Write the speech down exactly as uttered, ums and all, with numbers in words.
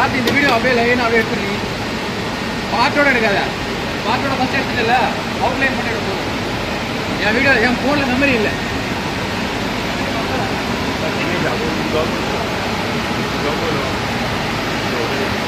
பார்த்து இந்த வீடியோ அப்படியே லைன் அப்படியே எடுத்துருங்க. பாட்டோட எடுக்காத, பாட்டோட ஃபஸ்ட் எடுத்துட்டல அவுட்லைன் பண்ணி எடுப்போம். என் வீடியோ என் ஃபோனில் மெமரி இல்லை. Ini nggak mau